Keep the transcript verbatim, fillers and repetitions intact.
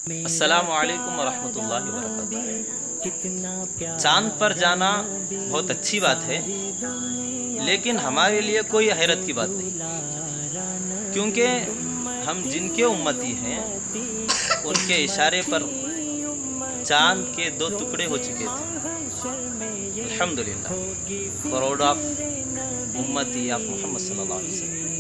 अस्सलामु अलैकुम वरहमतुल्लाहि वबरकातुहू। चांद पर जाना बहुत अच्छी बात है, लेकिन हमारे लिए कोई हैरत की बात नहीं, क्योंकि हम जिनके उम्मती हैं उनके इशारे पर चांद के दो टुकड़े हो चुके थे। अल्हम्दुलिल्लाह, प्राउड ऑफ उम्मती ऑफ मोहम्मद सल्लल्लाहु अलैहि वसल्लम।